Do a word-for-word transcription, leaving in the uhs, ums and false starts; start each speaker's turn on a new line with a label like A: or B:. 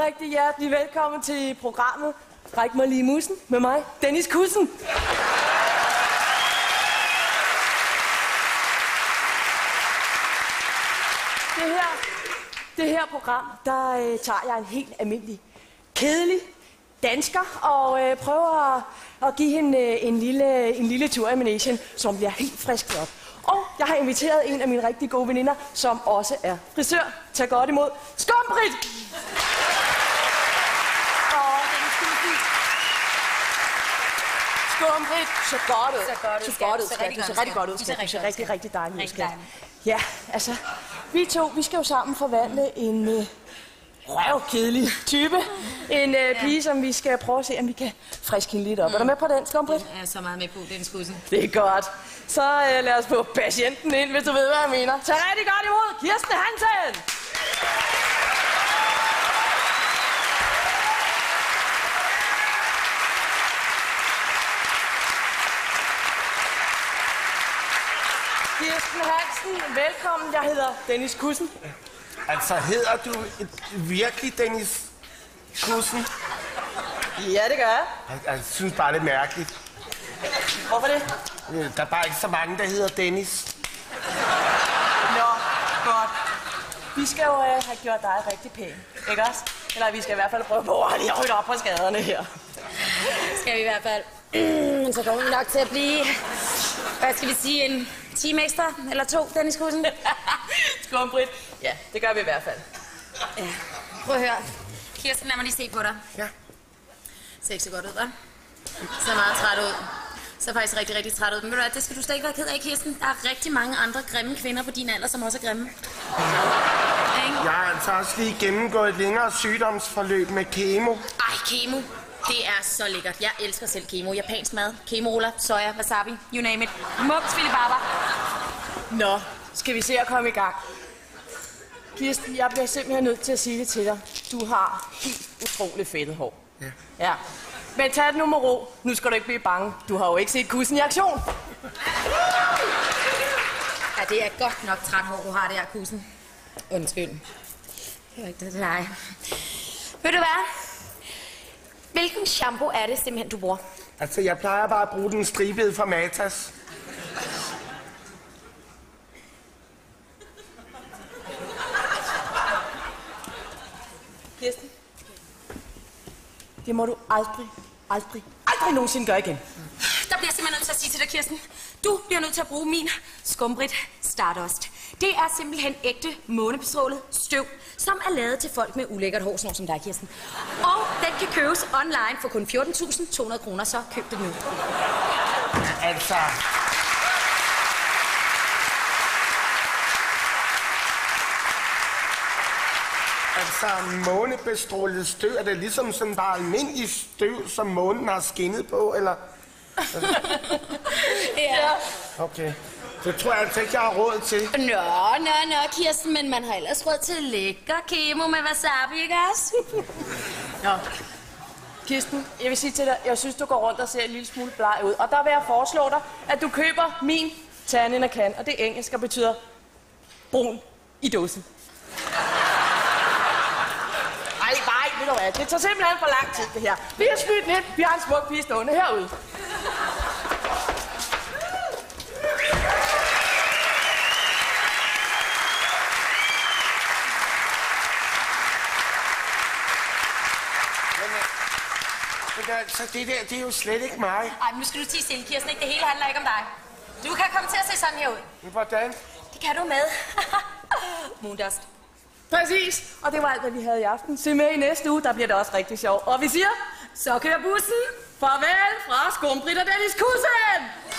A: rigtig hjertelig velkommen til programmet Ræk mig lige mussen med mig, Dennis Kussen. Det her, det her program, der øh, tager jeg en helt almindelig, kedelig dansker og øh, prøver at, at give hende øh, en, lille, en lille tur i managen, som bliver helt frisket op. Og jeg har inviteret en af mine rigtig gode veninder, som også er frisør. Tag godt imod Skum-Britt! Skum-Britt, så godt ud.
B: Så godt ud.
A: Så godt ud, skat. Du ser rigtig godt ud, skat. Du ser rigtig, rigtig dejligt ud, skat. Ja, altså, vi to, vi skal jo sammen forvandle en øh, røvkedelig type. En øh, pige, som vi skal prøve at se, om vi kan friske hende lidt op. Mm. Er du med på den, Skum-Britt?
B: Jeg er så meget med på den skussen.
A: Det er godt. Så øh, lad os få patienten ind, hvis du ved, hvad jeg mener. Tag rigtig godt imod Kirsten Hansen! Kirsten Hansen, velkommen. Jeg hedder Dennis Kussen.
C: Altså, hedder du virkelig Dennis Kussen?
A: Ja, det gør jeg.
C: Jeg, jeg synes bare, det er mærkeligt.
A: Hvorfor det?
C: Der er bare ikke så mange, der hedder Dennis.
A: Nå, godt. Vi skal jo øh, have gjort dig rigtig pæn, ikke også? Eller vi skal i hvert fald prøve på at lige rydde op på skaderne her.
B: Skal vi i hvert fald. Men så kommer vi nok til at blive, hvad skal vi sige, en time ekstra eller to, Dennis Kussen.
A: Skum-Britt. Ja, det gør vi i hvert fald.
B: Ja. Prøv at høre. Kirsten, lad mig lige se på dig.
C: Ja.
B: Ser ikke så godt ud, hva'? Ser meget træt ud. Ser faktisk rigtig, rigtig træt ud. Men ved du hvad, det skal du slet ikke være ked af, Kirsten. Der er rigtig mange andre grimme kvinder på din alder, som også er grimme.
C: Jeg har altså også lige gennemgået et længere sygdomsforløb med kemo.
B: Ej, kemo. Det er så lækkert. Jeg elsker selv kemo. Japansk mad, kemoruller, soja, wasabi, you name it. Mums, filibaba.
A: Nå, skal vi se at komme i gang. Kirsten, jeg bliver simpelthen nødt til at sige det til dig. Du har helt utroligt fedtet hår.
C: Ja.
A: Ja. Men tag det nu med ro. Nu skal du ikke blive bange. Du har jo ikke set Kussen i aktion.
B: Ja, det er godt nok træt hår, du har det her, Kussen. Undskyld. Det var ikke det til dig. Ved du hvad? Hvilken shampoo er det simpelthen, du bruger?
C: Altså, jeg plejer bare at bruge den stribede fra Matas.
A: Kirsten. Det må du aldrig, aldrig, aldrig nogensinde gøre igen.
B: Der bliver jeg simpelthen nødt til at sige til dig, Kirsten. Du bliver nødt til at bruge min Skum-Britt Stardust. Det er simpelthen ægte månebestrålet støv, som er lavet til folk med ulækkert hår, sådan som dig, Kirsten. Og den kan købes online for kun fjorten tusind to hundrede kroner, så køb det nu.
C: Altså... Altså, månebestrålet støv, er det ligesom sådan bare almindelig støv, som månen har skinnet på, eller?
B: Ja.
C: Okay. Det tror jeg altså ikke, jeg har råd til.
B: Nå, nå, nå, Kirsten, men man har ellers råd til lækker kemo med wasabi, ikke også?
A: Nå. Kirsten, jeg vil sige til dig, jeg synes, du går rundt og ser en lille smule bleg ud. Og der vil jeg foreslå dig, at du køber min Tannin Can, og det er engelsk og betyder brun i dåsen. Ej, nej, ved du hvad, det tager simpelthen for lang tid, det her. Vi har smidt den ind, vi har en smuk pige stående herude.
C: Så det der, det er jo slet ikke mig.
B: Ej, men nu skal du tige stille, Kirsten, ikke? Det hele handler ikke om dig. Du kan komme til at se sådan her ud.
C: Men hvordan?
B: Det kan du med. Moondust.
A: Præcis, og det var alt, hvad vi havde i aften. Se med i næste uge, der bliver det også rigtig sjovt. Og vi siger, så kører bussen. Farvel fra Skum-Britt og Dennis Kussen!